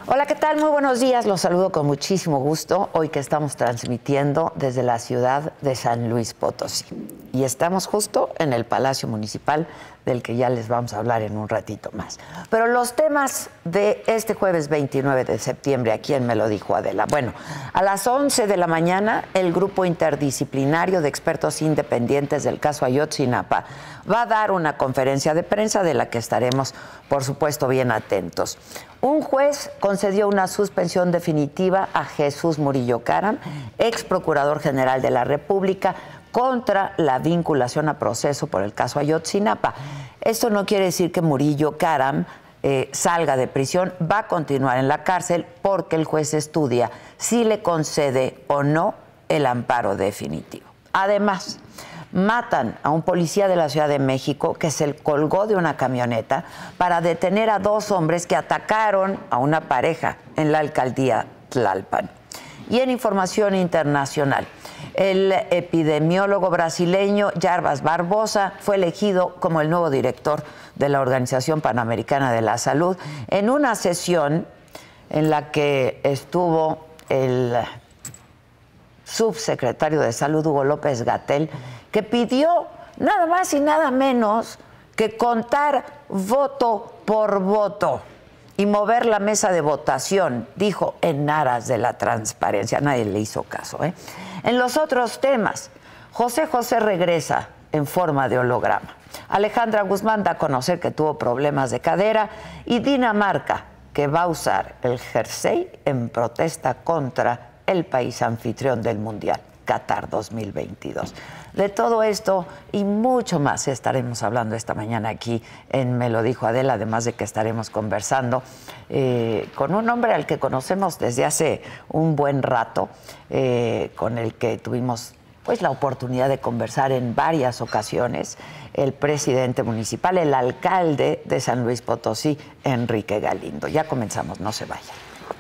Hola, ¿qué tal? Muy buenos días. Los saludo con muchísimo gusto hoy que estamos transmitiendo desde la ciudad de San Luis Potosí. Y estamos justo en el Palacio Municipal, del que ya les vamos a hablar en un ratito más. Pero los temas de este jueves 29 de septiembre, ¿a quién me lo dijo Adela? Bueno, a las 11 de la mañana, el grupo interdisciplinario de expertos independientes del caso Ayotzinapa va a dar una conferencia de prensa de la que estaremos, por supuesto, bien atentos. Un juez concedió una suspensión definitiva a Jesús Murillo Caram, ex procurador general de la República, contra la vinculación a proceso por el caso Ayotzinapa. Esto no quiere decir que Murillo Caram salga de prisión, va a continuar en la cárcel porque el juez estudia si le concede o no el amparo definitivo. Además, matan a un policía de la Ciudad de México que se colgó de una camioneta para detener a dos hombres que atacaron a una pareja en la alcaldía Tlalpan. Y en información internacional, el epidemiólogo brasileño Jarbas Barbosa fue elegido como el nuevo director de la Organización Panamericana de la Salud en una sesión en la que estuvo el subsecretario de Salud, Hugo López-Gatell, que pidió nada más y nada menos que contar voto por voto y mover la mesa de votación, dijo, en aras de la transparencia. Nadie le hizo caso, ¿eh? En los otros temas, José José regresa en forma de holograma. Alejandra Guzmán da a conocer que tuvo problemas de cadera y Dinamarca, que va a usar el jersey en protesta contra el país anfitrión del Mundial, Qatar 2022. De todo esto y mucho más estaremos hablando esta mañana aquí en Me lo dijo Adela, además de que estaremos conversando con un hombre al que conocemos desde hace un buen rato, con el que tuvimos pues la oportunidad de conversar en varias ocasiones, el presidente municipal, el alcalde de San Luis Potosí, Enrique Galindo. Ya comenzamos, no se vayan.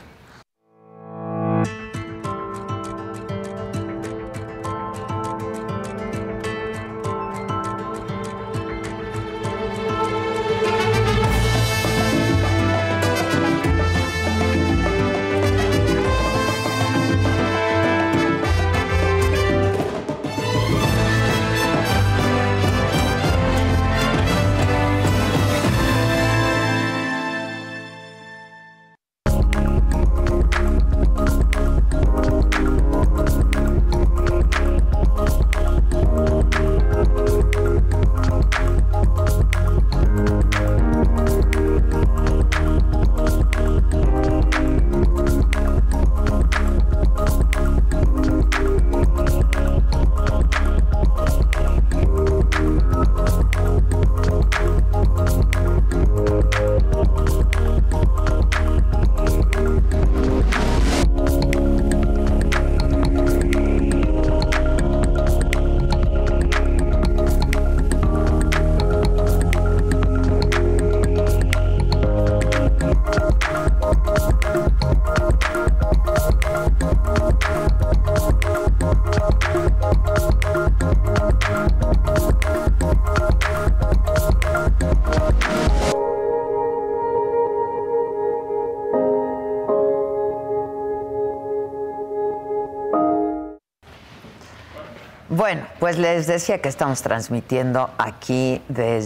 Bueno, pues les decía que estamos transmitiendo aquí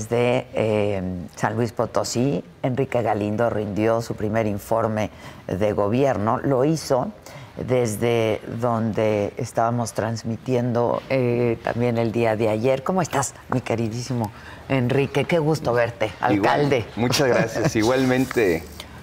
desde San Luis Potosí. Enrique Galindo rindió su primer informe de gobierno. Lo hizo desde donde estábamos transmitiendo también el día de ayer. ¿Cómo estás, mi queridísimo Enrique? Qué gusto verte, alcalde. Igual, muchas gracias. Igualmente,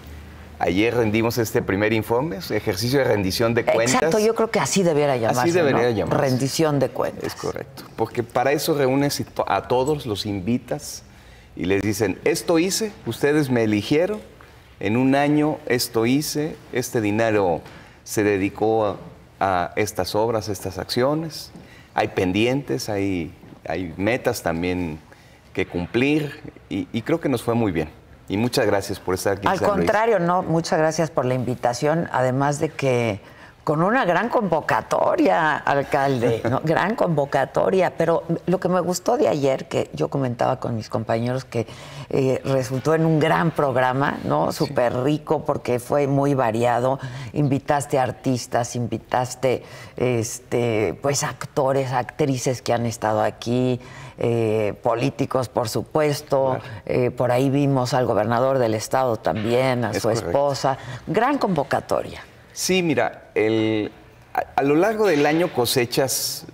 ayer rendimos este primer informe, ejercicio de rendición de cuentas. Exacto, yo creo que así debiera llamarse. Así debería llamarse. Rendición de cuentas. Es correcto, porque para eso reúnes a todos, los invitas y les dicen, esto hice, ustedes me eligieron, en un año esto hice, este dinero se dedicó a estas obras, a estas acciones, hay pendientes, hay metas también que cumplir y creo que nos fue muy bien. Y muchas gracias por estar aquí. Al contrario, no, muchas gracias por la invitación, además de que con una gran convocatoria, alcalde, ¿no? Gran convocatoria, pero lo que me gustó de ayer, que yo comentaba con mis compañeros, que resultó en un gran programa, ¿no? Súper rico, porque fue muy variado. Invitaste artistas, invitaste pues actores, actrices que han estado aquí, políticos, por supuesto. Claro. Por ahí vimos al gobernador del estado también, a su esposa. Gran convocatoria. Sí, mira, a lo largo del año cosechas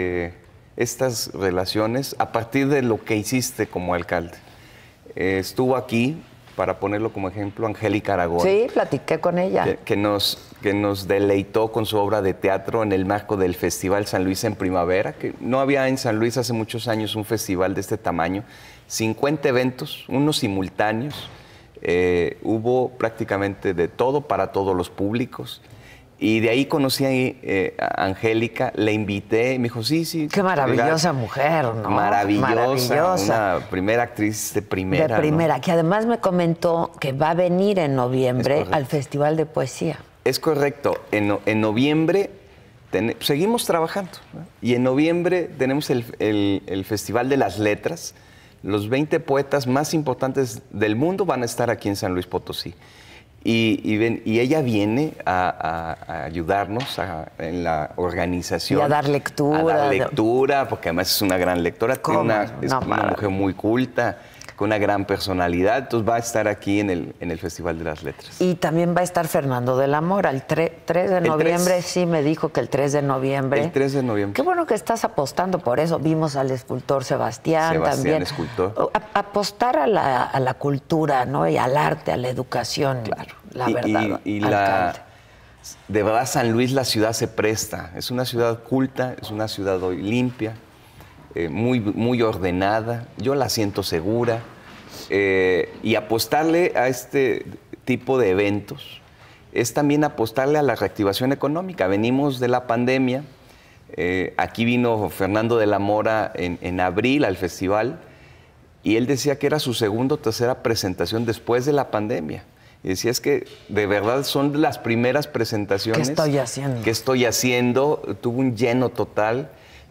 estas relaciones a partir de lo que hiciste como alcalde. Estuvo aquí, para ponerlo como ejemplo, Angélica Aragón. Sí, platiqué con ella. Que nos deleitó con su obra de teatro en el marco del Festival San Luis en Primavera, que no había en San Luis hace muchos años un festival de este tamaño. 50 eventos, unos simultáneos. Hubo prácticamente de todo para todos los públicos. Y de ahí conocí a Angélica, le invité, me dijo, sí. Qué maravillosa mujer, ¿no? Maravillosa, una primera actriz de primera. De primera, ¿no? Que además me comentó que va a venir en noviembre al Festival de Poesía. Es correcto, en noviembre seguimos trabajando, ¿no? Y en noviembre tenemos el Festival de las Letras. Los 20 poetas más importantes del mundo van a estar aquí en San Luis Potosí. Y ella viene a ayudarnos en la organización. Y a dar lectura. A dar lectura, porque además es una gran lectora. Es una mujer muy culta, con una gran personalidad. Entonces va a estar aquí en el Festival de las Letras. Y también va a estar Fernando de la Mora, el 3 de noviembre. Sí, me dijo que el 3 de noviembre. El 3 de noviembre. Qué bueno que estás apostando por eso. Vimos al escultor Sebastián también. Escultor. Apostar a la cultura, ¿no? Y al arte, a la educación. Claro. La verdad, de verdad, San Luis, la ciudad se presta. Es una ciudad culta, es una ciudad hoy limpia, muy ordenada. Yo la siento segura. Y apostarle a este tipo de eventos es también apostarle a la reactivación económica. Venimos de la pandemia. Aquí vino Fernando de la Mora en abril al festival y él decía que era su segunda o tercera presentación después de la pandemia. Y decía, es que de verdad son las primeras presentaciones que estoy haciendo. Tuvo un lleno total.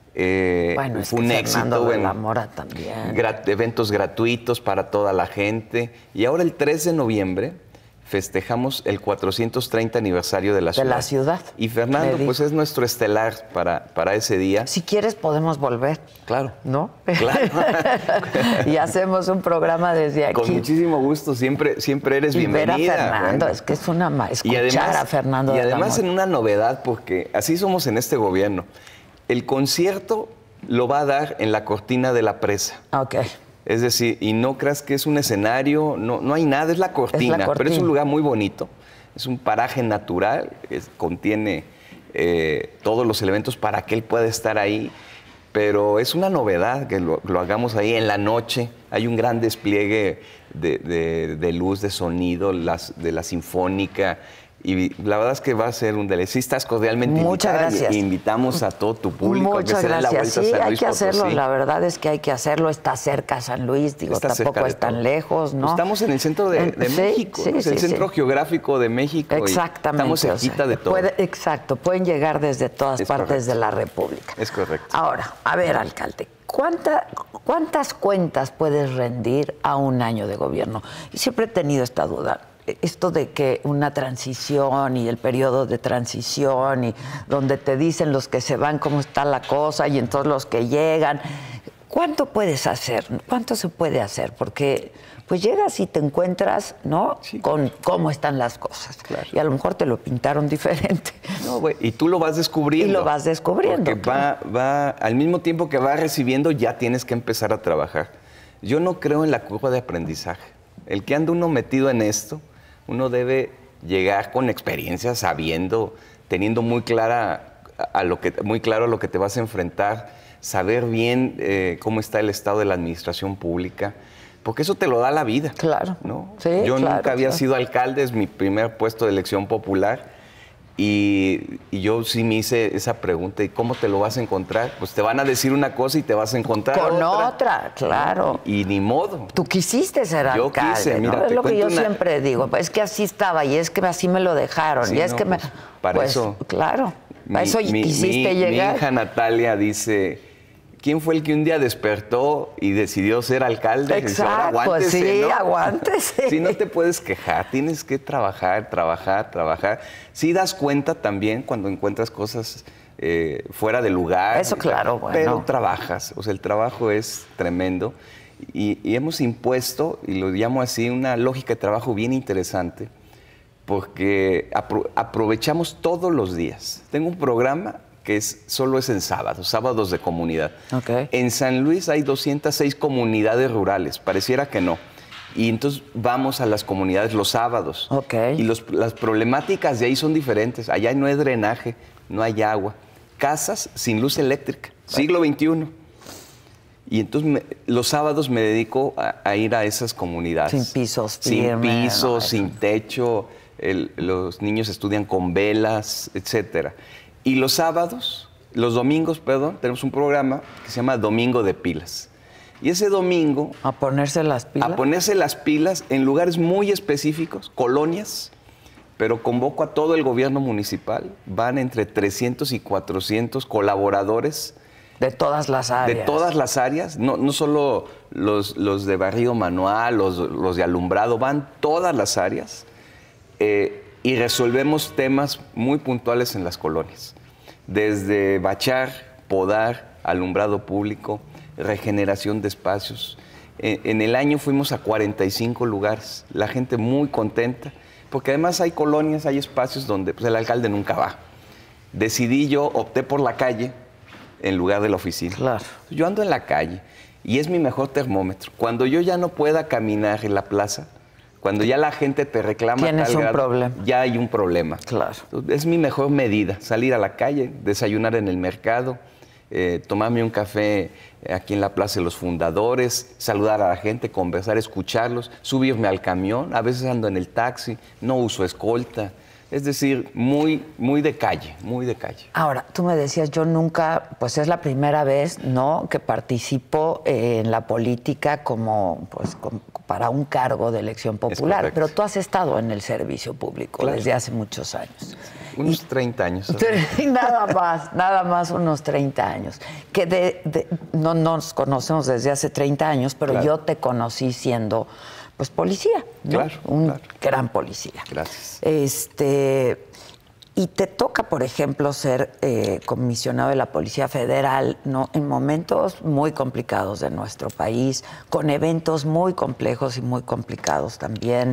Bueno, fue un éxito. Fernando de la Mora también. Eventos gratuitos para toda la gente. Y ahora el 3 de noviembre festejamos el 430 aniversario de la ciudad. De la ciudad. Y Fernando, pues es nuestro estelar para ese día. Si quieres, podemos volver. Claro. ¿No? Claro. Y hacemos un programa desde aquí. Con muchísimo gusto. Siempre eres bienvenida. Ver a Fernando, es que es una escuchar a Fernando. Y además en una novedad, porque así somos en este gobierno. El concierto lo va a dar en la cortina de la presa. Ok. Es decir, y no creas que es un escenario, no hay nada, es la cortina, pero es un lugar muy bonito, es un paraje natural, contiene todos los elementos para que él pueda estar ahí, pero es una novedad que lo hagamos ahí en la noche. Hay un gran despliegue de luz, de sonido, de la sinfónica. Y la verdad es que va a ser un deleite. Sí, estás cordialmente invitada. Muchas gracias. Invitamos a todo tu público. Muchas gracias. Sí, hay que hacerlo. La verdad es que hay que hacerlo. Está cerca San Luis, tampoco es tan lejos, ¿no? Estamos en el centro de México, sí, ¿no? Es el centro geográfico de México. Exactamente. Estamos cerquita de todo. Exacto. Pueden llegar desde todas partes de la República. Es correcto. Ahora, a ver, alcalde, ¿cuántas cuentas puedes rendir a un año de gobierno? Y siempre he tenido esta duda. Esto de que una transición y el periodo de transición y donde te dicen los que se van cómo está la cosa y entonces los que llegan, ¿cuánto puedes hacer? ¿Cuánto se puede hacer? Porque pues llegas y te encuentras, ¿no? Sí. Con cómo están las cosas. Claro. Y a lo mejor te lo pintaron diferente. No, güey, y tú lo vas descubriendo. Y lo vas descubriendo. Porque va al mismo tiempo que vas recibiendo, ya tienes que empezar a trabajar. Yo no creo en la curva de aprendizaje. El que anda uno metido en esto, uno debe llegar con experiencia, sabiendo, teniendo muy claro a lo que te vas a enfrentar, saber bien cómo está el estado de la administración pública, porque eso te lo da la vida. Claro. ¿no? Sí, Yo nunca había sido alcalde, es mi primer puesto de elección popular, Y yo sí me hice esa pregunta, ¿y cómo te lo vas a encontrar? Pues te van a decir una cosa y te vas a encontrar con otra, claro. Y ni modo. Tú quisiste ser alcalde, quise, ¿no? mira, Es lo que yo siempre digo, es que así estaba y es que así me lo dejaron. Sí, y es no, que pues, para eso, claro, para eso quisiste llegar. Mi hija Natalia dice, ¿quién fue el que un día despertó y decidió ser alcalde? Exacto, dice, aguántese, sí, ¿no? aguántese. Sí, no te puedes quejar, tienes que trabajar. Sí das cuenta también cuando encuentras cosas fuera de lugar. Eso claro, bueno. Pero trabajas, o sea, el trabajo es tremendo. Y hemos impuesto, y lo llamo así, una lógica de trabajo bien interesante, porque aprovechamos todos los días. Tengo un programa que solo es en sábados de comunidad. Okay. En San Luis hay 206 comunidades rurales, pareciera que no. Y entonces vamos a las comunidades los sábados. Okay. Y las problemáticas de ahí son diferentes. Allá no hay drenaje, no hay agua. Casas sin luz eléctrica, siglo XXI. Y entonces los sábados me dedico a ir a esas comunidades. Sin pisos firmes. Sin pisos, no, sin techo. Los niños estudian con velas, etcétera. Y los domingos, tenemos un programa que se llama Domingo de Pilas. Y ese domingo... ¿A ponerse las pilas? A ponerse las pilas en lugares muy específicos, colonias, pero convoco a todo el gobierno municipal. Van entre 300 y 400 colaboradores. De todas las áreas. De todas las áreas, no solo los de barrido manual, los de alumbrado, van todas las áreas. Y resolvemos temas muy puntuales en las colonias. Desde bachar, podar, alumbrado público, regeneración de espacios. En el año fuimos a 45 lugares, la gente muy contenta, porque además hay colonias, hay espacios donde pues, el alcalde nunca va. Opté por la calle en lugar de la oficina. Claro. Yo ando en la calle y es mi mejor termómetro. Cuando yo ya no pueda caminar en la plaza, cuando ya la gente te reclama tienes un problema. Ya hay un problema. Claro. Es mi mejor medida, salir a la calle, desayunar en el mercado, tomarme un café aquí en la Plaza de los Fundadores, saludar a la gente, conversar, escucharlos, subirme al camión, a veces ando en el taxi, no uso escolta. Es decir, muy de calle, muy de calle. Ahora, tú me decías, yo nunca, pues es la primera vez, ¿no?, que participo en la política como para un cargo de elección popular. Pero tú has estado en el servicio público desde hace muchos años. Unos 30 años. Nada más unos 30 años. Que no nos conocemos desde hace 30 años, pero yo te conocí siendo... pues policía, ¿no? Claro, un gran policía. Gracias. Y te toca, por ejemplo, ser comisionado de la Policía Federal, ¿no?, en momentos muy complicados de nuestro país, con eventos muy complejos y muy complicados también.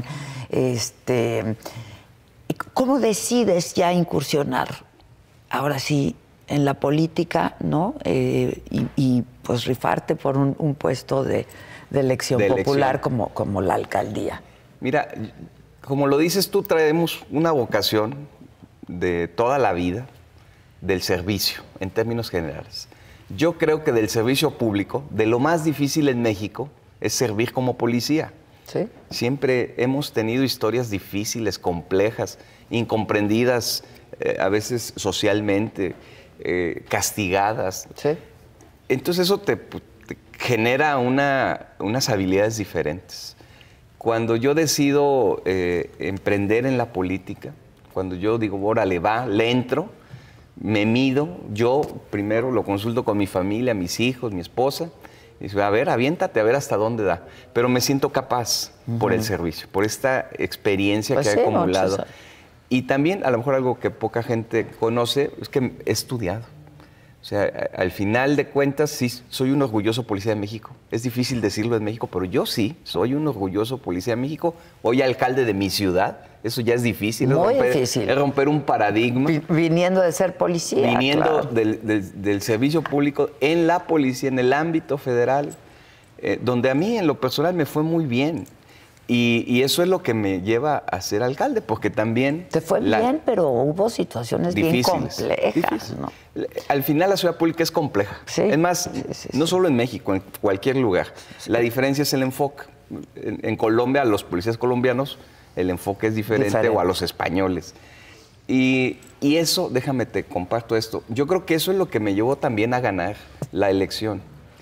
¿Cómo decides ya incursionar, ahora sí, en la política, ¿no? Y pues rifarte por un puesto de elección popular como la alcaldía. Mira, como lo dices tú, traemos una vocación de toda la vida del servicio, en términos generales. Yo creo que del servicio público, de lo más difícil en México, es servir como policía. ¿Sí? Siempre hemos tenido historias difíciles, complejas, incomprendidas, a veces socialmente, castigadas. ¿Sí? Entonces eso te genera unas habilidades diferentes. Cuando yo decido emprender en la política, cuando yo digo, órale, le entro, me mido, yo primero lo consulto con mi familia, mis hijos, mi esposa, y digo, a ver, aviéntate, a ver hasta dónde da. Pero me siento capaz por el servicio, por esta experiencia que he acumulado. Y también, a lo mejor algo que poca gente conoce, es que he estudiado. O sea, al final de cuentas, sí, soy un orgulloso policía de México. Es difícil decirlo en México, pero yo sí, soy un orgulloso policía de México. Hoy alcalde de mi ciudad, eso ya es difícil. Muy difícil. Es romper un paradigma. Viniendo de ser policía. Viniendo del servicio público en la policía, en el ámbito federal, donde a mí en lo personal me fue muy bien. Y eso es lo que me lleva a ser alcalde, porque también... Te fue bien, pero hubo situaciones difíciles, bien complejas, ¿no? Al final la ciudad pública es compleja. Sí. Es más, no solo en México, en cualquier lugar. Sí. La diferencia es el enfoque. En Colombia, a los policías colombianos, el enfoque es diferente. O a los españoles. Y eso, déjame te comparto esto, yo creo que eso es lo que me llevó también a ganar la elección.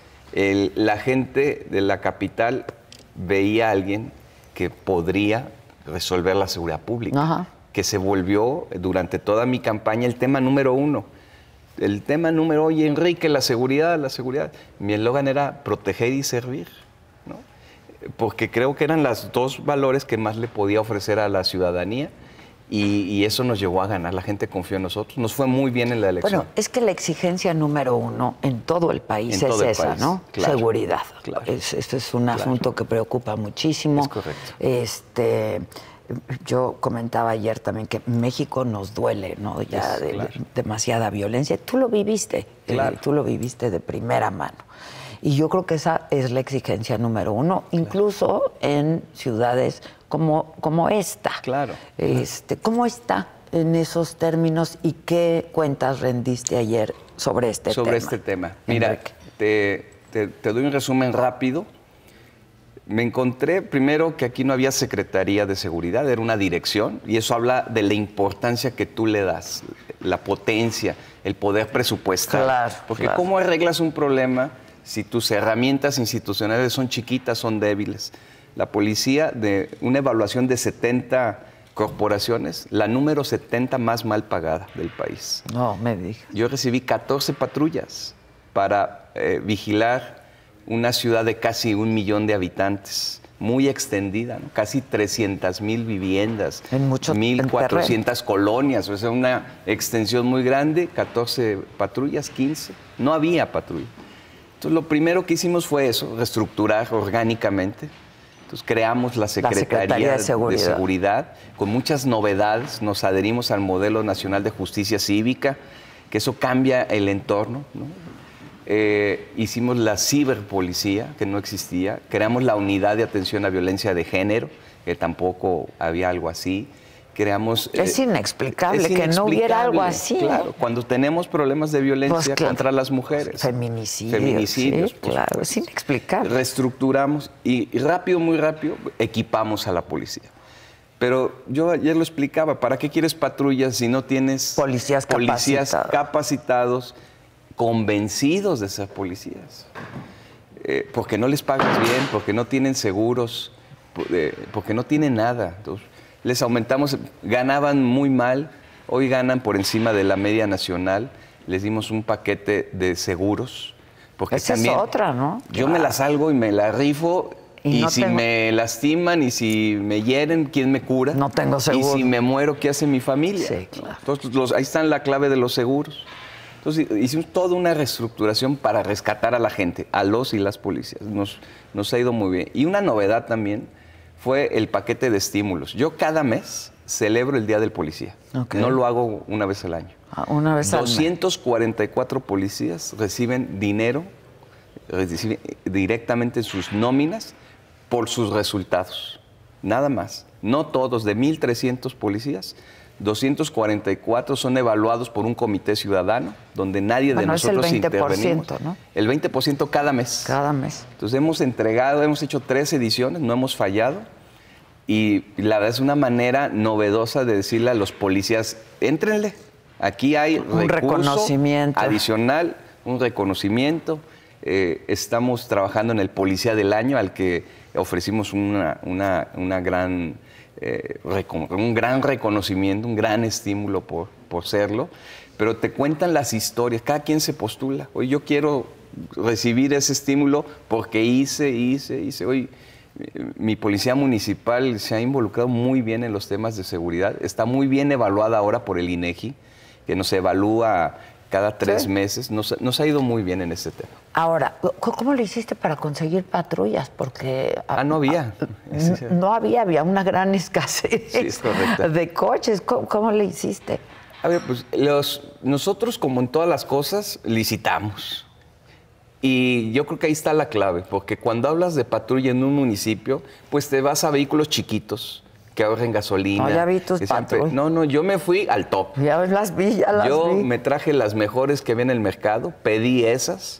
La gente de la capital veía a alguien que podría resolver la seguridad pública, Ajá. que se volvió durante toda mi campaña el tema número uno. El tema número, oye, Enrique, la seguridad, la seguridad. Mi eslogan era proteger y servir, ¿no? Porque creo que eran los dos valores que más le podía ofrecer a la ciudadanía y eso nos llevó a ganar. La gente confió en nosotros. Nos fue muy bien en la elección. Bueno, es que la exigencia número uno en todo el país En todo el es esa, país, ¿no? claro, Seguridad. claro. Este es un asunto que preocupa muchísimo. Es correcto. Yo comentaba ayer también que México nos duele, ¿no? Ya Claro. demasiada violencia. Tú lo viviste, Claro. tú lo viviste de primera mano. Y yo creo que esa es la exigencia número uno, incluso en ciudades como esta. Claro. ¿Cómo está en esos términos y qué cuentas rendiste ayer sobre este tema? Sobre este tema. Mira, te doy un resumen rápido. Me encontré primero que aquí no había Secretaría de Seguridad, era una dirección, y eso habla de la importancia que tú le das, la potencia, el poder presupuestal. Claro, Porque claro. ¿cómo arreglas un problema si tus herramientas institucionales son chiquitas, son débiles? La policía, de una evaluación de 70 corporaciones, la número 70 más mal pagada del país. No, me digas. Yo recibí 14 patrullas para vigilar una ciudad de casi 1 millón de habitantes, muy extendida, ¿no? Casi 300,000 viviendas, En mucho 1,400 colonias, o sea, una extensión muy grande, 14 patrullas, 15. No había patrulla. Entonces, lo primero que hicimos fue eso, reestructurar orgánicamente. Entonces, creamos la Secretaría de Seguridad. con muchas novedades. Nos adherimos al modelo nacional de justicia cívica, que eso cambia el entorno, ¿no? Hicimos la ciberpolicía, que no existía. Creamos la unidad de atención a violencia de género, que tampoco había algo así. Creamos... Es inexplicable que no hubiera algo así. Claro, cuando tenemos problemas de violencia Pues, claro, contra las mujeres. Feminicidios, sí, claro, es inexplicable. Reestructuramos y rápido, muy rápido, equipamos a la policía. Pero yo ayer lo explicaba, ¿para qué quieres patrullas si no tienes Policías capacitados, convencidos de ser policías? Porque no les pagas bien, porque no tienen seguros, porque no tienen nada. Entonces, les aumentamos, ganaban muy mal, hoy ganan por encima de la media nacional, les dimos un paquete de seguros. Porque Esa también es otra, ¿no? Yo me la salgo y me la rifo, y no si tengo... me lastiman y si me hieren, ¿quién me cura? No tengo seguro. Y si me muero, ¿qué hace mi familia? Sí, claro. Entonces, ahí está la clave de los seguros. Entonces, hicimos toda una reestructuración para rescatar a la gente, a los y las policías. Nos ha ido muy bien. Y una novedad también fue el paquete de estímulos. Yo cada mes celebro el Día del Policía. Okay. No lo hago una vez al año. Una vez al mes. 244 policías reciben dinero directamente en sus nóminas por sus resultados. Nada más. No todos, de 1,300 policías, 244 son evaluados por un comité ciudadano, donde nadie de nosotros intervenimos. ¿No? El 20% cada mes. Cada mes. Entonces hemos hecho 3 ediciones, no hemos fallado. Y la verdad es una manera novedosa de decirle a los policías, éntrenle, aquí hay un reconocimiento adicional, un reconocimiento. Estamos trabajando en el Policía del Año, al que ofrecimos un gran reconocimiento, un gran estímulo por serlo. Pero te cuentan las historias, cada quien se postula. Hoy yo quiero recibir ese estímulo porque hice. Hoy mi policía municipal se ha involucrado muy bien en los temas de seguridad. Está muy bien evaluada ahora por el INEGI, que nos evalúa cada 3 meses. Nos ha ido muy bien en ese tema. Ahora, ¿cómo le hiciste para conseguir patrullas? Porque... no había. No había una gran escasez es correcto. de coches. ¿Cómo le hiciste? A ver, pues nosotros, como en todas las cosas, licitamos. Y yo creo que ahí está la clave, porque cuando hablas de patrulla en un municipio, pues te vas a vehículos chiquitos que ahorren gasolina. No, ya vi tus patrullas. No, yo me fui al top. Ya las vi. Yo me traje las mejores que había en el mercado, pedí esas.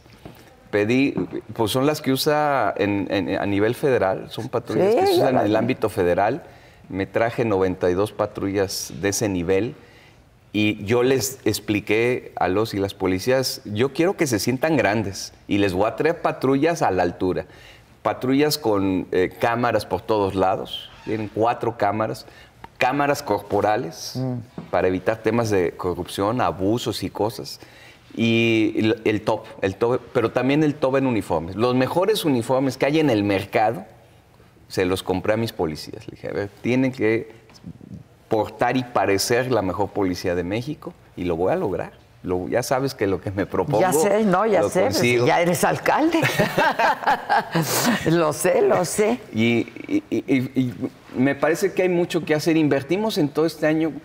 Pues son las que usa a nivel federal, son patrullas que se usan en el ámbito federal. Me traje 92 patrullas de ese nivel Y yo les expliqué a los y las policías, yo quiero que se sientan grandes y les voy a traer patrullas a la altura. Patrullas con cámaras por todos lados, tienen 4 cámaras, cámaras corporales para evitar temas de corrupción, abusos y cosas. Y el top, pero también el top en uniformes. Los mejores uniformes que hay en el mercado, se los compré a mis policías. Le dije, a ver, tienen que portar y parecer la mejor policía de México y lo voy a lograr. Ya sabes que lo que me propongo. Ya sé, no, ya sé, consigo. Ya eres alcalde. Lo sé. Y me parece que hay mucho que hacer. Invertimos en todo este año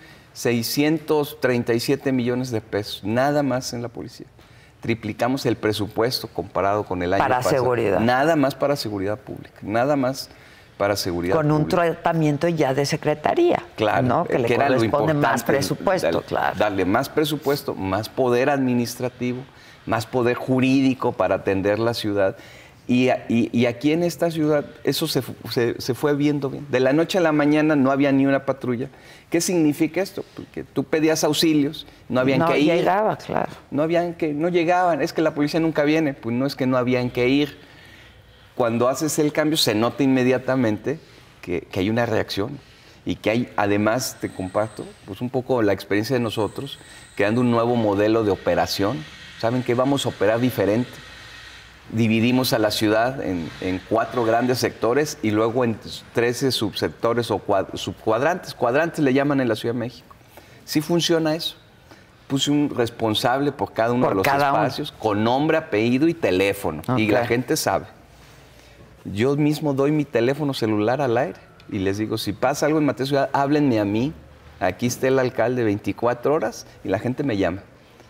637 millones de pesos, nada más en la policía. Triplicamos el presupuesto comparado con el año pasado. Para seguridad. Nada más para seguridad pública, nada más para seguridad pública. Con un pública. tratamiento ya de secretaría, claro, ¿no? Que le corresponde más presupuesto, claro. Darle más presupuesto, más poder administrativo, más poder jurídico para atender la ciudad. Y aquí en esta ciudad eso se fue viendo bien. De la noche a la mañana no había ni una patrulla. ¿Qué significa esto? Porque tú pedías auxilios, no habían que ir. No llegaba, claro. No llegaban. Es que la policía nunca viene. Pues no es que no habían que ir. Cuando haces el cambio se nota inmediatamente que hay una reacción y que hay, además, te comparto, pues un poco la experiencia de nosotros, creando un nuevo modelo de operación. Saben que vamos a operar diferente. Dividimos a la ciudad en 4 grandes sectores y luego en 13 subsectores o subcuadrantes. Cuadrantes le llaman en la Ciudad de México. Sí funciona eso. Puse un responsable por cada uno de los espacios, con nombre, apellido y teléfono. Okay. Y la gente sabe. Yo mismo doy mi teléfono celular al aire y les digo, si pasa algo en Mateo Ciudad, háblenme a mí. Aquí está el alcalde 24 horas y la gente me llama.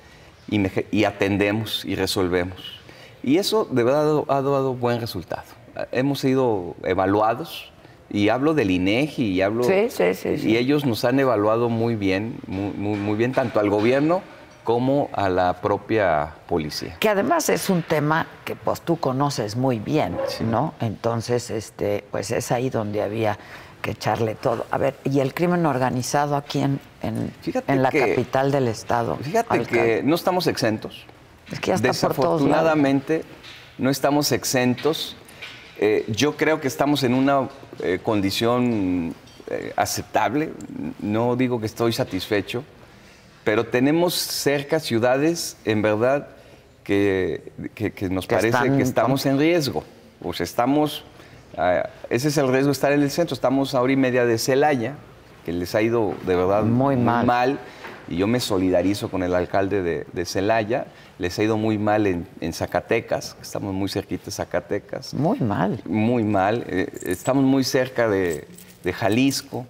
Y atendemos y resolvemos. Y eso de verdad ha dado buen resultado. Hemos sido evaluados, y hablo del INEGI, y hablo... Sí. Y ellos nos han evaluado muy bien, muy bien, tanto al gobierno como a la propia policía. Que además es un tema que pues tú conoces muy bien, sí, ¿no? Entonces, pues es ahí donde había que echarle todo. A ver, ¿y el crimen organizado aquí en la capital del estado? Fíjate alcalde, que no estamos exentos. Es que ya está por todos lados. Desafortunadamente, no estamos exentos. Yo creo que estamos en una condición aceptable. No digo que estoy satisfecho, pero tenemos cerca ciudades, en verdad, que nos parece que estamos en riesgo. Pues estamos... ese es el riesgo de estar en el centro. Estamos a hora y media de Celaya, que les ha ido de verdad muy mal. Y yo me solidarizo con el alcalde de Celaya. Les ha ido muy mal en Zacatecas, estamos muy cerquita de Zacatecas. Muy mal. Muy mal. Estamos muy cerca de Jalisco.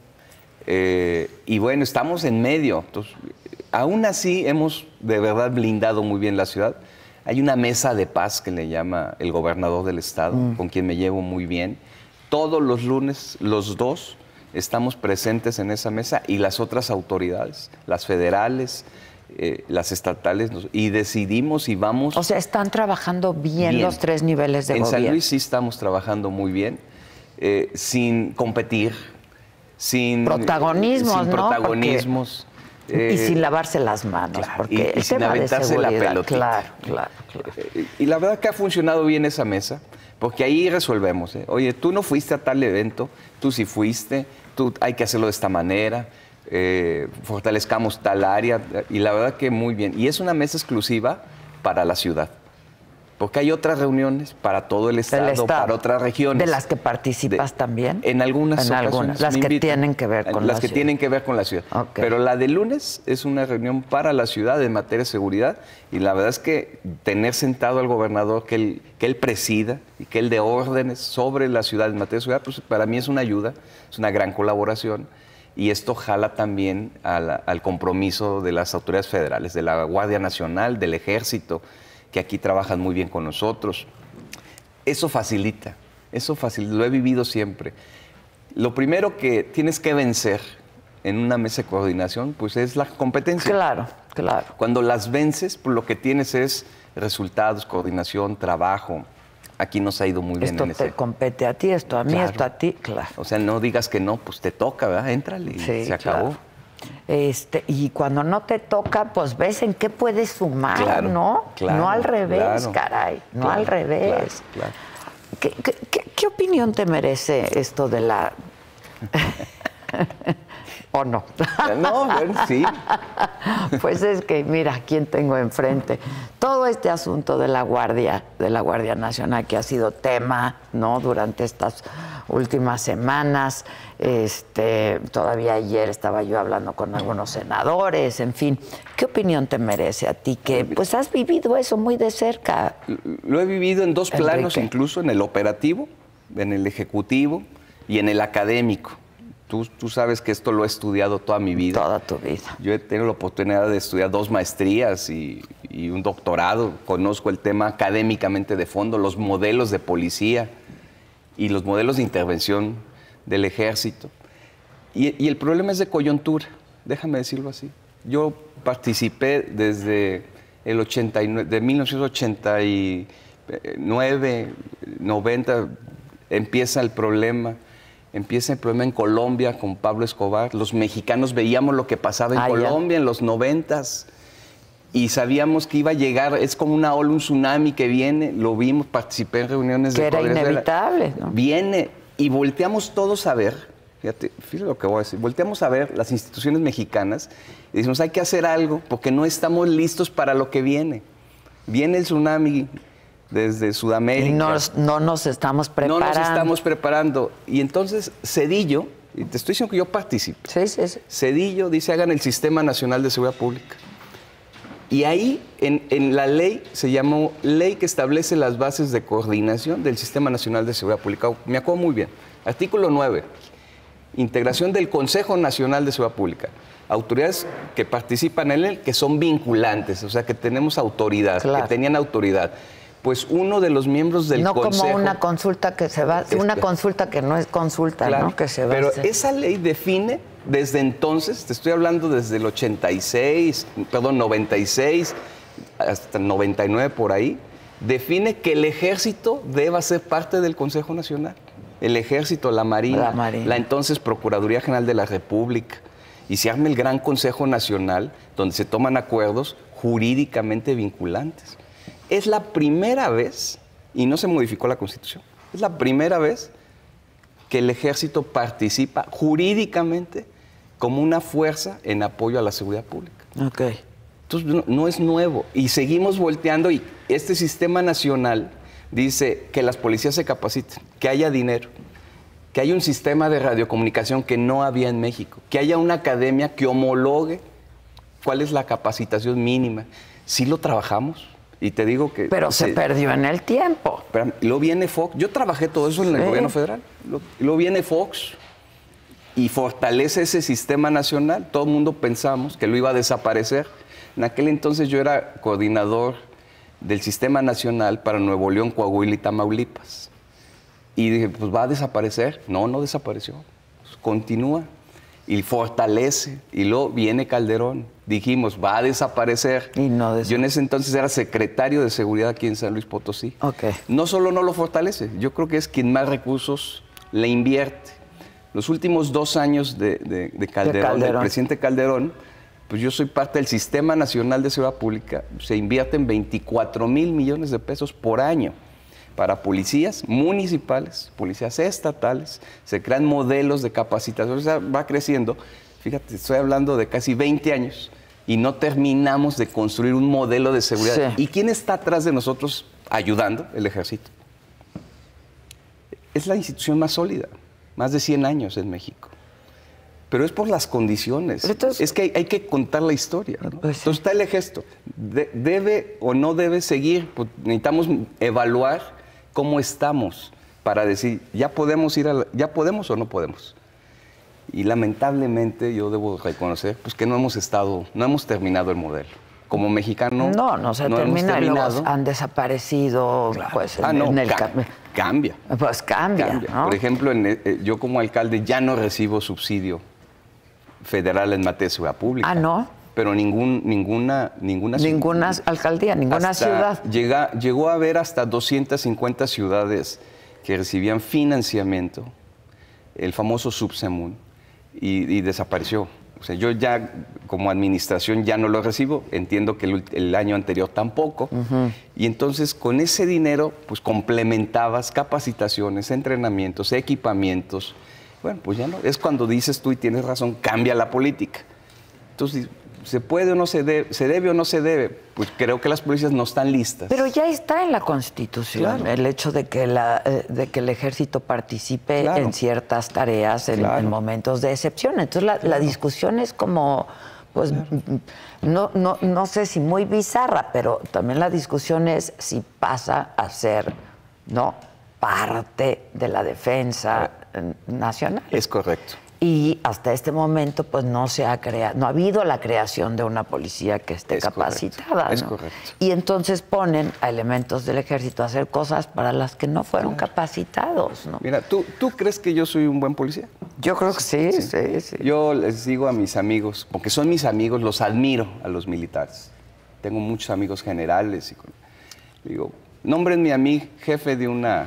Y bueno, estamos en medio. Entonces, aún así, hemos de verdad blindado muy bien la ciudad. Hay una mesa de paz que le llama el gobernador del estado, con quien me llevo muy bien. Todos los lunes, los 2, estamos presentes en esa mesa y las otras autoridades, las federales, las estatales, y decidimos y vamos... O sea, ¿están trabajando bien los 3 niveles de gobierno? En San Luis sí estamos trabajando muy bien, sin competir, sin... Protagonismos, sin ¿no? protagonismos. Y sin lavarse las manos, claro, porque y sin aventarse la pelotita. Claro. Y la verdad que ha funcionado bien esa mesa, porque ahí resolvemos. Oye, tú no fuiste a tal evento, tú sí fuiste, hay que hacerlo de esta manera, fortalezcamos tal área, y la verdad que muy bien. Y es una mesa exclusiva para la ciudad, porque hay otras reuniones para todo el estado, para otras regiones. ¿De las que participas también? En algunas ocasiones. Las que tienen que ver con la ciudad. Las que tienen que ver con la ciudad. Okay. Pero la de lunes es una reunión para la ciudad en materia de seguridad, y la verdad es que tener sentado al gobernador, que él presida y que él dé órdenes sobre la ciudad en materia de seguridad, pues para mí es una ayuda, es una gran colaboración. Y esto jala también al compromiso de las autoridades federales, de la Guardia Nacional, del Ejército, que aquí trabajan muy bien con nosotros. Eso facilita, lo he vivido siempre. Lo primero que tienes que vencer en una mesa de coordinación, pues es la competencia. Claro. Cuando las vences, pues lo que tienes es resultados, coordinación, trabajo. Aquí nos ha ido muy bien en ese. Esto te compete a ti, esto a mí, esto a ti, claro. O sea, no digas que no, pues te toca, ¿verdad? Éntrale y se acabó. Y cuando no te toca, pues ves en qué puedes sumar, claro, ¿no? Claro, no al revés, claro, caray, no claro, al revés. Claro. ¿Qué opinión te merece esto de la... ¿O no? No, bueno, sí. Pues es que, mira, ¿quién tengo enfrente? Todo este asunto de la Guardia Nacional, que ha sido tema, ¿no?, durante estas últimas semanas. Todavía ayer estaba yo hablando con algunos senadores, en fin. ¿Qué opinión te merece a ti? Que pues has vivido eso muy de cerca. Lo he vivido en dos planos, Enrique. incluso en el operativo, en el ejecutivo y en el académico. Tú sabes que esto lo he estudiado toda mi vida. Toda tu vida. Yo he tenido la oportunidad de estudiar 2 maestrías y un doctorado. Conozco el tema académicamente de fondo, los modelos de policía y los modelos de intervención del ejército. Y el problema es de coyuntura, déjame decirlo así. Yo participé desde el 89, de 1989, 90, empieza el problema. Empieza el problema en Colombia con Pablo Escobar. Los mexicanos veíamos lo que pasaba en Colombia en los 90s y sabíamos que iba a llegar, es como una ola, un tsunami que viene, lo vimos, participé en reuniones de Congreso. Que era inevitable, ¿no? Viene y volteamos todos a ver, fíjate lo que voy a decir, volteamos a ver las instituciones mexicanas y decimos, hay que hacer algo porque no estamos listos para lo que viene. Viene el tsunami desde Sudamérica. Y no nos estamos preparando. No nos estamos preparando. Y entonces Zedillo, y te estoy diciendo que yo participo. Sí. Zedillo dice, hagan el Sistema Nacional de Seguridad Pública. Y ahí, en la ley, se llamó Ley que establece las bases de coordinación del Sistema Nacional de Seguridad Pública. Me acuerdo muy bien. Artículo 9. Integración del Consejo Nacional de Seguridad Pública. Autoridades que participan en él, que son vinculantes, o sea, que tenemos autoridad, que tenían autoridad. Pues uno de los miembros del Consejo... No como una consulta que se va... Una consulta que no es consulta, claro, ¿no? Que se va pero a hacer. Esa ley define, desde entonces, te estoy hablando desde el 96, hasta el 99 por ahí, define que el Ejército deba ser parte del Consejo Nacional. El Ejército, la Marina, la entonces Procuraduría General de la República. Y se arma el Gran Consejo Nacional, donde se toman acuerdos jurídicamente vinculantes. Es la primera vez, y no se modificó la Constitución, es la primera vez que el Ejército participa jurídicamente como una fuerza en apoyo a la seguridad pública. Okay. Entonces, no es nuevo. Y seguimos volteando, y este sistema nacional dice que las policías se capaciten, que haya dinero, que haya un sistema de radiocomunicación que no había en México, que haya una academia que homologue cuál es la capacitación mínima. ¿Sí lo trabajamos? Y te digo que... Pero se perdió en el tiempo. Pero luego viene Fox. Yo trabajé todo eso en el gobierno federal. Luego viene Fox y fortalece ese sistema nacional. Todo el mundo pensamos que lo iba a desaparecer. En aquel entonces yo era coordinador del sistema nacional para Nuevo León, Coahuila y Tamaulipas. Y dije, pues va a desaparecer. No desapareció. Pues continúa y fortalece. Y luego viene Calderón. Dijimos, va a desaparecer. Y no desapareció. Yo en ese entonces era secretario de Seguridad aquí en San Luis Potosí. Okay. No solo no lo fortalece, yo creo que es quien más recursos le invierte. Los últimos 2 años de Calderón, del presidente Calderón, pues yo soy parte del Sistema Nacional de Seguridad Pública. Se invierten 24,000 millones de pesos por año para policías municipales, policías estatales. Se crean modelos de capacitación, o sea, va creciendo. Fíjate, estoy hablando de casi 20 años. Y no terminamos de construir un modelo de seguridad. Sí. ¿Y quién está atrás de nosotros ayudando? El Ejército. Es la institución más sólida, más de 100 años en México. Pero es por las condiciones. Entonces, es que hay que contar la historia, ¿no? Pues sí. Entonces está el Ejército. ¿Debe o no debe seguir? Pues necesitamos evaluar cómo estamos para decir, ¿ya podemos o no podemos? Y lamentablemente yo debo reconocer pues, que no hemos terminado el modelo. Como mexicano no se termina y luego han desaparecido. Claro. Pues, cambia. Pues cambia. ¿No? Por ejemplo, yo como alcalde ya no recibo subsidio federal en materia de seguridad pública. Ah, ¿no? Pero ninguna alcaldía, ninguna ciudad. Llegó a haber hasta 250 ciudades que recibían financiamiento, el famoso Subsemun. Y desapareció. O sea, yo ya como administración ya no lo recibo, entiendo que el año anterior tampoco. Y entonces con ese dinero pues complementabas capacitaciones, entrenamientos, equipamientos. Bueno, pues ya no. Es cuando dices tú y tienes razón, cambia la política. Entonces, ¿se puede o no se debe? ¿Se debe o no se debe? Pues creo que las policías no están listas. Pero ya está en la Constitución, claro, el hecho de que, el ejército participe, claro, en ciertas tareas, claro, en momentos de excepción. Entonces la discusión es como, pues, claro, no sé si muy bizarra, pero también la discusión es si pasa a ser, ¿no?, parte de la defensa nacional. Es correcto. Y hasta este momento, pues no ha habido la creación de una policía que esté capacitada. Es ¿no? correcto. Y entonces ponen a elementos del ejército a hacer cosas para las que no fueron, claro, capacitados, ¿no? Mira, ¿tú crees que yo soy un buen policía? Yo creo que sí, sí, sí. Yo les digo a mis amigos, porque son mis amigos, los admiro a los militares. Tengo muchos amigos generales. Digo, nómbrenme a mí jefe de una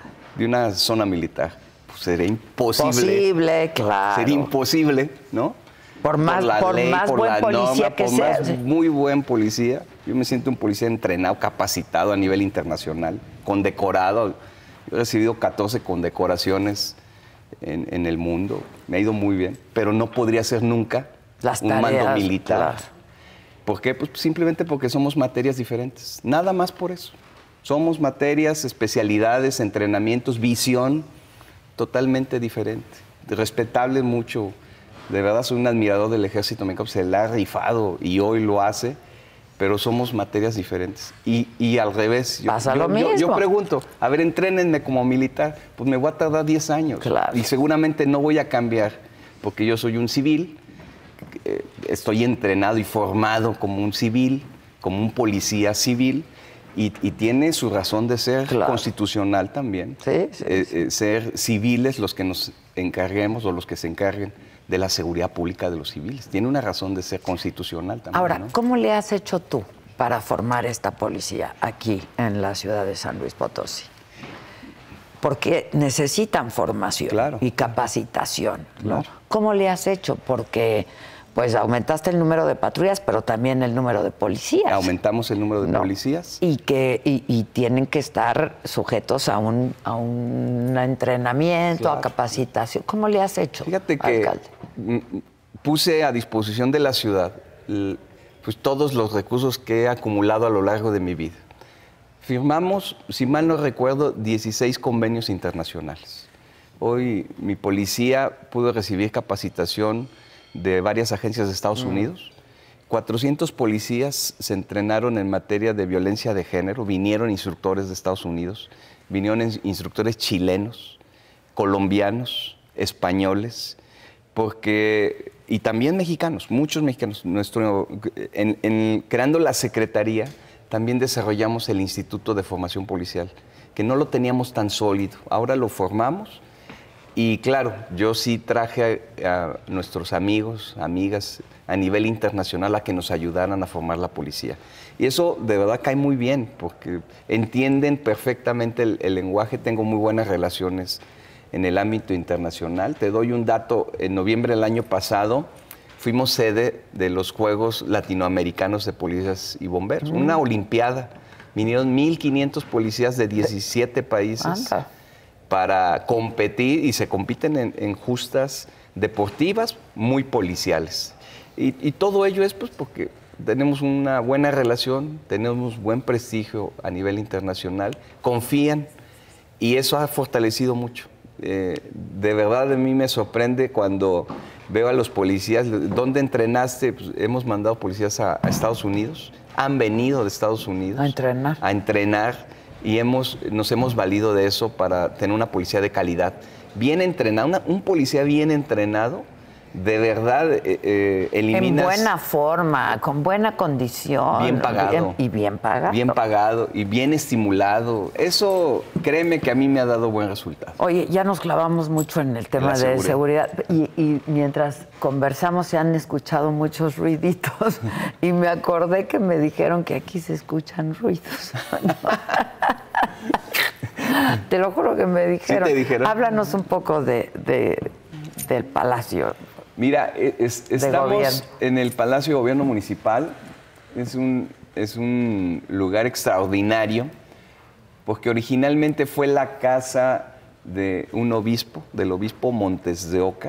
zona militar. Sería imposible. Posible, claro. Sería imposible, ¿no? Por más buen policía que sea. Por más muy buen policía. Yo me siento un policía entrenado, capacitado a nivel internacional, condecorado. Yo he recibido 14 condecoraciones en el mundo. Me ha ido muy bien. Pero no podría ser nunca un mando militar. Claro. ¿Por qué? Pues simplemente porque somos materias diferentes. Nada más por eso. Somos materias, especialidades, entrenamientos, visión totalmente diferente, respetable mucho. De verdad soy un admirador del ejército mexicano, se la ha rifado y hoy lo hace, pero somos materias diferentes. Y al revés, yo pregunto, a ver, entrénenme como militar, pues me voy a tardar 10 años. Claro. Y seguramente no voy a cambiar, porque yo soy un civil, estoy entrenado y formado como un civil, como un policía civil, y tiene su razón de ser, claro, constitucional también. Sí, sí. Ser civiles los que nos encarguemos o los que se encarguen de la seguridad pública de los civiles. Tiene una razón de ser constitucional también. Ahora, ¿no? ¿Cómo le has hecho tú para formar esta policía aquí en la ciudad de San Luis Potosí? Porque necesitan formación, claro, y capacitación, ¿no? Claro. ¿Cómo le has hecho? Porque pues aumentaste el número de patrullas, pero también el número de policías. Aumentamos el número de policías. Y tienen que estar sujetos a un entrenamiento, claro, a capacitación. ¿Cómo le has hecho, fíjate que alcalde? Puse a disposición de la ciudad pues todos los recursos que he acumulado a lo largo de mi vida. Firmamos, si mal no recuerdo, 16 convenios internacionales. Hoy mi policía pudo recibir capacitación de varias agencias de Estados Unidos. 400 policías se entrenaron en materia de violencia de género, vinieron instructores de Estados Unidos, vinieron instructores chilenos, colombianos, españoles, y también mexicanos, muchos mexicanos. Creando la Secretaría, también desarrollamos el Instituto de Formación Policial, que no lo teníamos tan sólido. Ahora lo formamos. Y claro, yo sí traje a nuestros amigos, amigas a nivel internacional a que nos ayudaran a formar la policía. Y eso de verdad cae muy bien, porque entienden perfectamente el lenguaje. Tengo muy buenas relaciones en el ámbito internacional. Te doy un dato: en noviembre del año pasado fuimos sede de los Juegos Latinoamericanos de Policías y Bomberos, una olimpiada. Vinieron 1,500 policías de 17 países. Anda. Para competir, y se compiten en justas deportivas muy policiales. Y todo ello es pues porque tenemos una buena relación, tenemos buen prestigio a nivel internacional, confían, y eso ha fortalecido mucho. De verdad, a mí me sorprende cuando veo a los policías. ¿Dónde entrenaste? Pues hemos mandado policías a Estados Unidos, han venido de Estados Unidos a entrenar. Y nos hemos valido de eso para tener una policía de calidad, bien entrenada. Un policía bien entrenado, de verdad, eliminas... En buena forma, con buena condición. Bien pagado. Bien pagado. Bien pagado y bien estimulado. Eso, créeme que a mí me ha dado buen resultado. Oye, ya nos clavamos mucho en el tema de seguridad. Y mientras conversamos se han escuchado muchos ruiditos. Y me acordé que me dijeron que aquí se escuchan ruidos. Te lo juro que me dijeron. ¿Sí te dijeron? Háblanos un poco del Palacio Mira, estamos gobierno. en el Palacio de Gobierno Municipal. Es un lugar extraordinario, porque originalmente fue la casa de un obispo, del obispo Montes de Oca.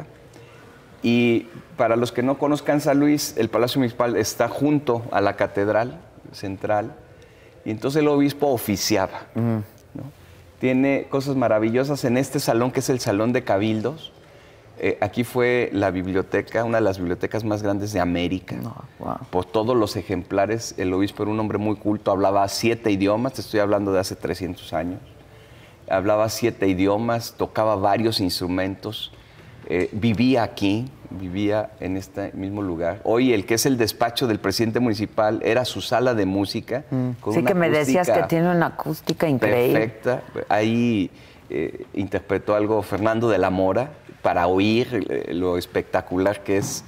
Y para los que no conozcan San Luis, el Palacio Municipal está junto a la Catedral Central. Y entonces el obispo oficiaba, ¿no? Tiene cosas maravillosas en este salón, que es el Salón de Cabildos. Aquí fue la biblioteca, una de las bibliotecas más grandes de América. Wow. Por todos los ejemplares, el obispo era un hombre muy culto, hablaba 7 idiomas, te estoy hablando de hace 300 años. Hablaba 7 idiomas, tocaba varios instrumentos, vivía aquí, vivía en este mismo lugar. Hoy el que es el despacho del presidente municipal era su sala de música. Con Sí, una que me decías que acústica tiene una acústica increíble. perfecta. Ahí interpretó algo Fernando de la Mora para oír lo espectacular que es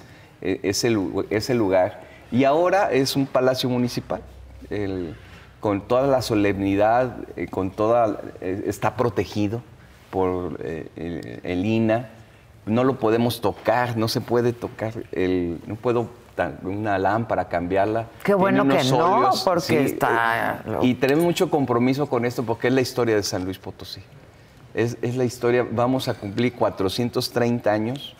ese lugar. Y ahora es un palacio municipal, con toda la solemnidad, está protegido por el INAH. No lo podemos tocar, no se puede tocar, no puedo una lámpara cambiarla. Qué bueno Tiene que unos no, óleos, porque está... Y tenemos mucho compromiso con esto porque es la historia de San Luis Potosí. Es la historia, vamos a cumplir 430 años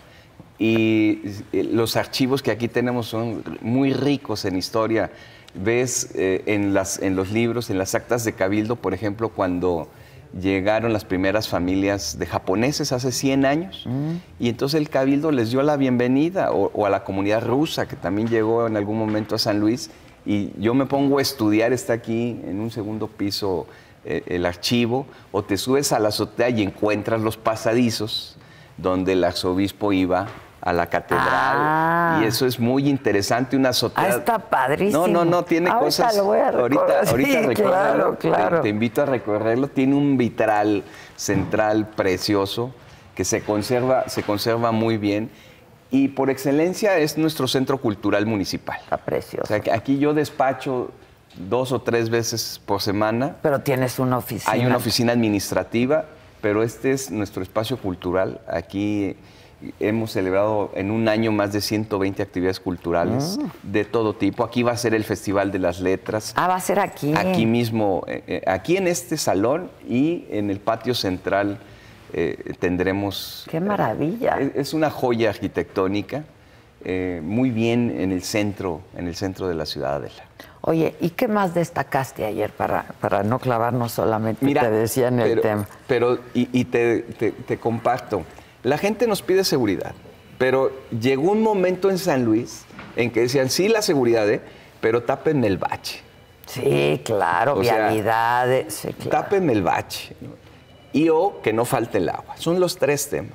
y los archivos que aquí tenemos son muy ricos en historia. Ves en los libros, en las actas de Cabildo, por ejemplo, cuando llegaron las primeras familias de japoneses hace 100 años y entonces el Cabildo les dio la bienvenida, o a la comunidad rusa que también llegó en algún momento a San Luis, y yo me pongo a estudiar, está aquí en un segundo piso el archivo, o te subes a la azotea y encuentras los pasadizos donde el arzobispo iba a la catedral, y eso es muy interesante, una azotea. Está padrísimo. No, tiene ahorita cosas. Lo voy a ahorita sí, recuérdalo, claro. Te invito a recorrerlo. Tiene un vitral central precioso que se conserva muy bien. Y por excelencia es nuestro centro cultural municipal. Está precioso. O sea, que aquí yo despacho 2 o 3 veces por semana. Pero tienes una oficina. Hay una oficina administrativa, pero este es nuestro espacio cultural. Aquí hemos celebrado en un año más de 120 actividades culturales de todo tipo. Aquí va a ser el Festival de las Letras. Va a ser aquí. Aquí mismo, aquí en este salón y en el patio central tendremos... ¡Qué maravilla! Es una joya arquitectónica, muy bien en el centro de la ciudad, Adela. Oye, ¿y qué más destacaste ayer para no clavarnos solamente, Mira, te decía en el tema? Pero, te comparto, la gente nos pide seguridad, pero llegó un momento en San Luis en que decían, sí, la seguridad, pero tápenme el bache. Sí, claro, vialidades. Sí, claro. Tápenme el bache, ¿no? O que no falte el agua. Son los 3 temas.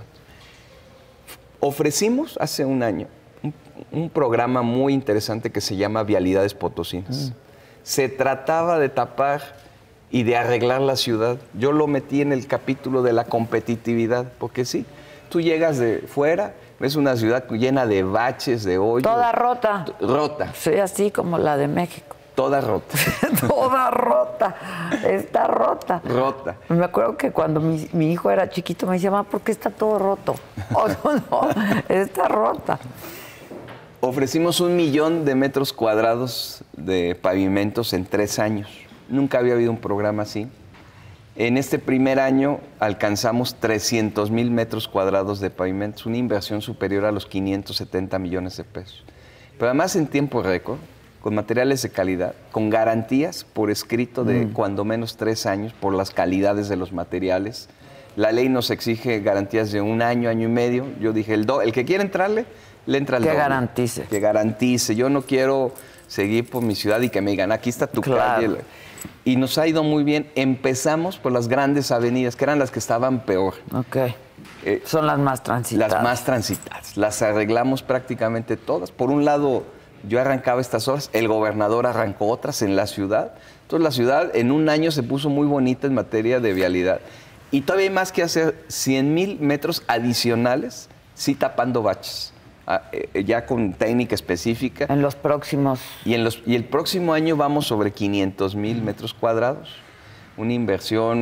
Ofrecimos hace un año un programa muy interesante que se llama Vialidades Potosinas. Se trataba de tapar y de arreglar la ciudad. Yo lo metí en el capítulo de la competitividad, porque sí, tú llegas de fuera, ves una ciudad llena de baches, de hoyos. Toda rota. Rota. Sí, así como la de México. Toda rota. Toda rota. Está rota. Rota. Me acuerdo que cuando mi hijo era chiquito me decía, mamá, ¿por qué está todo roto? Oh, no, está rota. Ofrecimos 1 millón de metros cuadrados de pavimentos en 3 años. Nunca había habido un programa así. En este primer año alcanzamos 300,000 metros cuadrados de pavimentos, una inversión superior a los 570 millones de pesos. Pero además en tiempo récord, con materiales de calidad, con garantías por escrito de cuando menos 3 años por las calidades de los materiales. La ley nos exige garantías de 1 año, año y medio. Yo dije, el que quiera entrarle, le entra el doble. Garantice. Que garantice. Yo no quiero seguir por mi ciudad y que me digan, aquí está tu calle. Y nos ha ido muy bien. Empezamos por las grandes avenidas, que eran las que estaban peor. Ok. Son las más transitadas. Las más transitadas. Las arreglamos prácticamente todas. Por un lado, yo arrancaba estas obras, el gobernador arrancó otras en la ciudad. Entonces la ciudad en un año se puso muy bonita en materia de vialidad. Y todavía hay más que hacer, 100,000 metros adicionales, sí tapando baches. Ya con técnica específica. En los próximos... Y el próximo año vamos sobre 500,000 metros cuadrados. Una inversión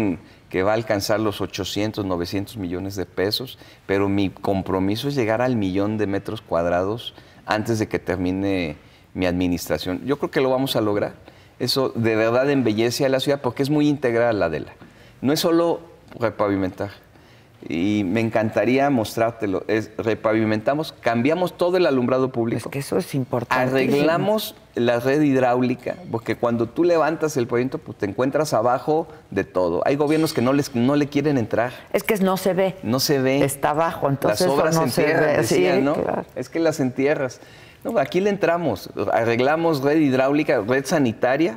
que va a alcanzar los 800, 900 millones de pesos, pero mi compromiso es llegar al 1,000,000 de metros cuadrados antes de que termine mi administración. Yo creo que lo vamos a lograr. Eso de verdad embellece a la ciudad porque es muy integral, Adela. No es solo repavimentar. Y me encantaría mostrártelo. Repavimentamos, cambiamos todo el alumbrado público. Es que eso es importante. Arreglamos la red hidráulica, porque cuando tú levantas el pavimento, pues te encuentras abajo de todo. Hay gobiernos que no le quieren entrar. Es que no se ve. No se ve. Está abajo, entonces las obras eso no se entierran, se ve. decían, Sí, ¿no? claro. Es que las entierras. No, aquí le entramos. Arreglamos red hidráulica, red sanitaria,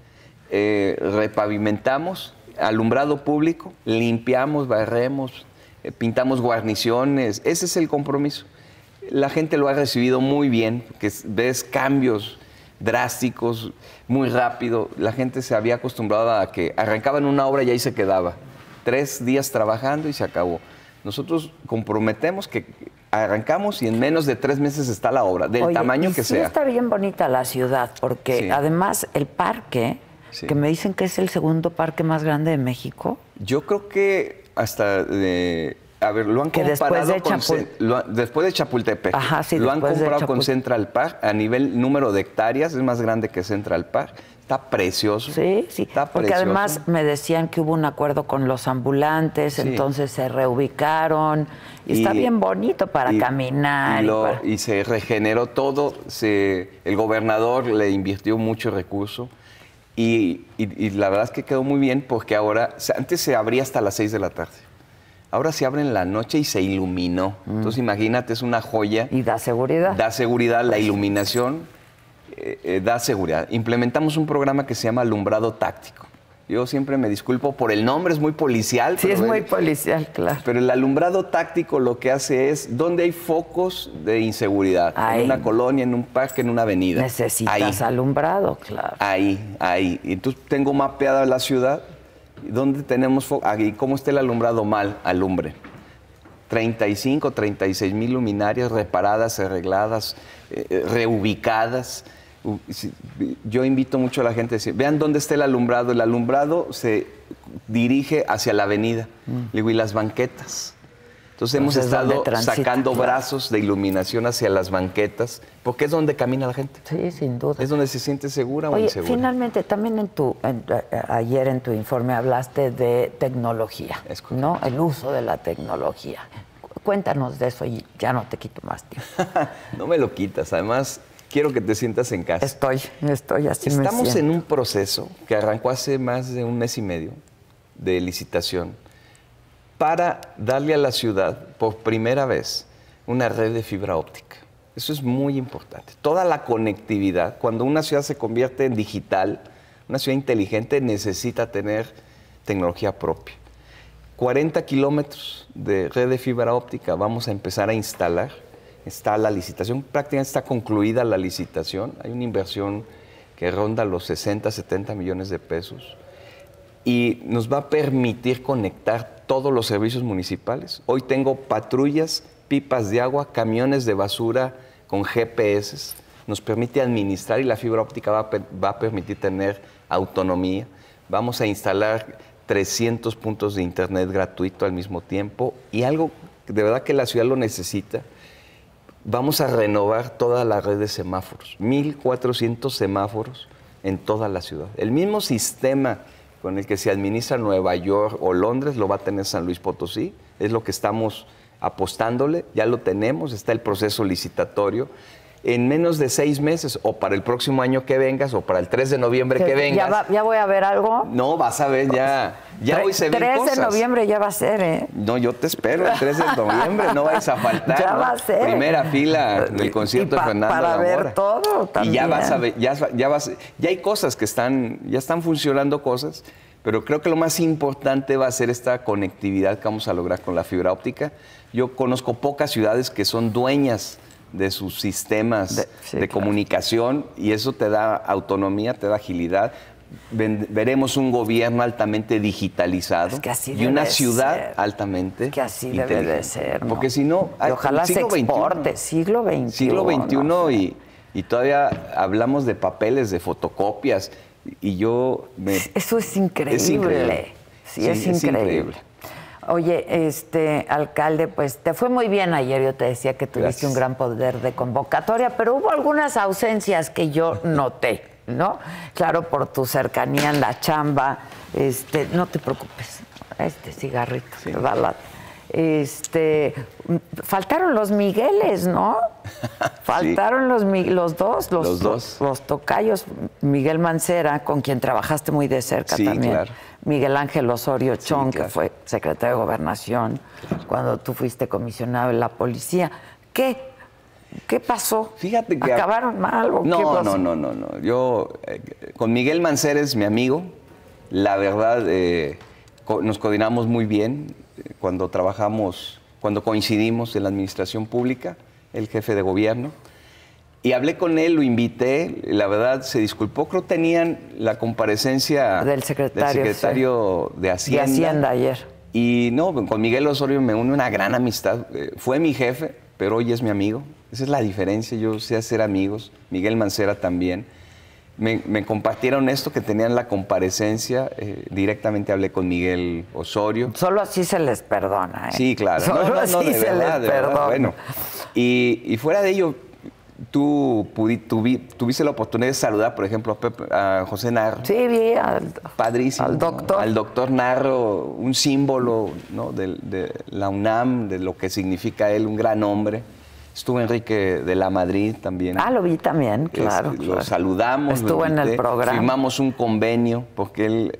repavimentamos, alumbrado público, limpiamos, barremos, pintamos guarniciones. Ese es el compromiso. La gente lo ha recibido muy bien, que ves cambios drásticos, muy rápido. La gente se había acostumbrado a que arrancaban una obra y ahí se quedaba. 3 días trabajando y se acabó. Nosotros comprometemos que arrancamos y en menos de 3 meses está la obra, del tamaño que sea. Sí, está bien bonita la ciudad, porque además el parque, que me dicen que es el segundo parque más grande de México. Yo creo que hasta a ver, lo han comparado después de Chapultepec. Ajá, sí, lo han comparado con Central Park a nivel número de hectáreas, es más grande que Central Park. Está precioso. Sí, sí. Está porque precioso. Además me decían que hubo un acuerdo con los ambulantes, entonces se reubicaron. Y está bien bonito para caminar. Y se regeneró todo. El gobernador le invirtió mucho recurso. Y la verdad es que quedó muy bien porque ahora, antes se abría hasta las 6 de la tarde. Ahora se abre en la noche y se iluminó. Entonces imagínate, es una joya. Y da seguridad. Da seguridad, la iluminación da seguridad. Implementamos un programa que se llama Alumbrado Táctico. Yo siempre me disculpo por el nombre, es muy policial. Sí, es muy policial, claro. Pero el alumbrado táctico lo que hace es, donde hay focos de inseguridad, en una colonia, en un parque, en una avenida. Necesitas alumbrado, claro. Ahí. Entonces tengo mapeada la ciudad, donde tenemos focos, y cómo está el alumbrado mal, alumbre. 35, 36 mil luminarias reparadas, arregladas, reubicadas. Yo invito mucho a la gente a decir, vean dónde está el alumbrado. El alumbrado se dirige hacia la avenida. Le digo, y las banquetas. Entonces hemos estado sacando brazos de iluminación hacia las banquetas, porque es donde camina la gente. Sí, sin duda. Es donde se siente segura o Oye, insegura. Finalmente, también ayer en tu informe hablaste de tecnología, ¿no? El uso de la tecnología. Cuéntanos de eso y ya no te quito más tiempo. No me lo quitas, además quiero que te sientas en casa. Estoy así. Estamos en un proceso que arrancó hace más de 1 mes y medio de licitación para darle a la ciudad por primera vez una red de fibra óptica. Eso es muy importante. Toda la conectividad, cuando una ciudad se convierte en digital, una ciudad inteligente necesita tener tecnología propia. 40 kilómetros de red de fibra óptica vamos a empezar a instalar. Está la licitación, prácticamente está concluida la licitación. Hay una inversión que ronda los 60, 70 millones de pesos y nos va a permitir conectar todos los servicios municipales. Hoy tengo patrullas, pipas de agua, camiones de basura con GPS. Nos permite administrar y la fibra óptica va a permitir tener autonomía. Vamos a instalar 300 puntos de internet gratuito al mismo tiempo y algo de verdad que la ciudad lo necesita. Vamos a renovar toda la red de semáforos, 1,400 semáforos en toda la ciudad. El mismo sistema con el que se administra Nueva York o Londres lo va a tener San Luis Potosí, es lo que estamos apostándole, ya lo tenemos, está el proceso licitatorio. En menos de 6 meses, o para el próximo año que vengas, o para el 3 de noviembre que vengas. ¿Ya voy a ver algo? No, vas a ver, ya hoy se ven 3 cosas. de noviembre ya va a ser, ¿eh? No, yo te espero el 3 de noviembre, no vais a faltar. Ya ¿no? va a ser. Primera fila del concierto de Fernando para Gamboa. ver todo también. Y ya vas a ver, ya hay cosas que ya están funcionando cosas, pero creo que lo más importante va a ser esta conectividad que vamos a lograr con la fibra óptica. Yo conozco pocas ciudades que son dueñas de sus sistemas de comunicación y eso te da autonomía, te da agilidad. Veremos un gobierno altamente digitalizado y una ciudad altamente que así inteligente. Debe de ser, ¿no? Porque si no, y ojalá se exporte, siglo XXI. Siglo XXI ¿no? y todavía hablamos de papeles, de fotocopias y Eso es increíble. Sí, es increíble. Oye, alcalde, pues te fue muy bien ayer. Yo te decía que tuviste un gran poder de convocatoria, pero hubo algunas ausencias que yo noté, ¿no? Claro, por tu cercanía en la chamba. No te preocupes, cigarrito, sí. ¿Verdad? Faltaron los Migueles, ¿no? Faltaron sí. los dos. Los tocayos. Miguel Mancera, con quien trabajaste muy de cerca también. Claro. Miguel Ángel Osorio Chong, claro. Que fue secretario de Gobernación, claro. Cuando tú fuiste comisionado de la policía. ¿Qué pasó? Fíjate que ¿acabaron mal o no, qué pasó? No. Yo, con Miguel Mancera es mi amigo. La verdad, nos coordinamos muy bien cuando coincidimos en la administración pública, el jefe de gobierno. Y hablé con él, lo invité, la verdad se disculpó, creo que tenían la comparecencia del secretario de Hacienda. De Hacienda ayer. Y no, con Miguel Osorio me une una gran amistad. Fue mi jefe, pero hoy es mi amigo. Esa es la diferencia, yo sé hacer amigos. Miguel Mancera también. Me compartieron esto, que tenían la comparecencia. Directamente hablé con Miguel Osorio. Solo así se les perdona, ¿eh? Sí, claro. Solo así se les perdona. Bueno, y fuera de ello, tú tuviste la oportunidad de saludar, por ejemplo, a José Narro. Sí, vi padrísimo, al doctor. ¿no? Al doctor Narro, un símbolo, ¿no? de la UNAM, de lo que significa él, un gran hombre. Estuvo Enrique de la Madrid también. Lo vi también, claro. Lo saludamos. Estuvo en el programa. Firmamos un convenio, porque él...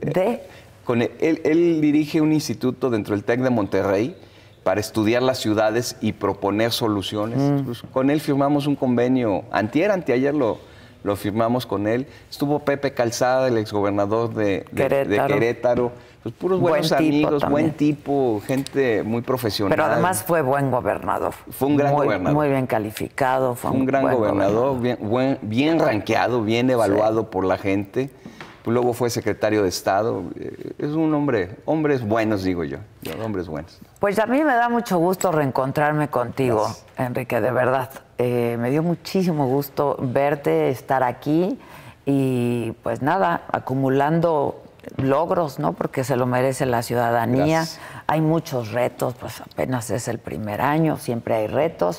Él dirige un instituto dentro del TEC de Monterrey para estudiar las ciudades y proponer soluciones. Pues, con él firmamos un convenio, anteayer lo firmamos con él. Estuvo Pepe Calzada, el exgobernador de Querétaro. Pues puros buenos amigos, buen tipo, gente muy profesional. Pero además fue buen gobernador. Fue un gran gobernador. Muy bien calificado. Fue un gran gobernador, bien rankeado, bien evaluado por la gente. Luego fue secretario de Estado. Es un hombres buenos, digo yo. Hombres buenos. Pues a mí me da mucho gusto reencontrarme contigo, gracias. Enrique, de verdad. Me dio muchísimo gusto verte, estar aquí y pues nada, acumulando logros, ¿no? Porque se lo merece la ciudadanía. Gracias. Hay muchos retos, pues apenas es el primer año, siempre hay retos,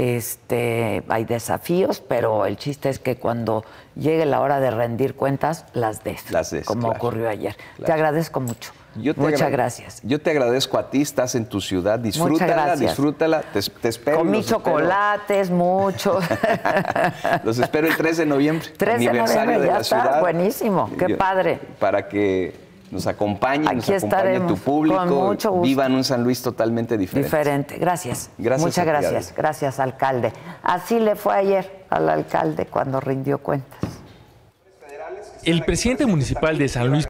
hay desafíos, pero el chiste es que cuando llegue la hora de rendir cuentas, las des como claro, ocurrió ayer. Claro. Te agradezco mucho. Muchas gracias. Yo te agradezco a ti, estás en tu ciudad, disfrútala, te espero. Comí chocolates, muchos. Los espero el 3 de noviembre, 3 de noviembre, de la ciudad. Buenísimo, qué padre. Para que nos acompañe, aquí acompañe tu público, con mucho gusto. Vivan un San Luis totalmente diferente. Gracias. Muchas gracias. Gracias, alcalde. Así le fue ayer al alcalde cuando rindió cuentas. El presidente municipal de San Luis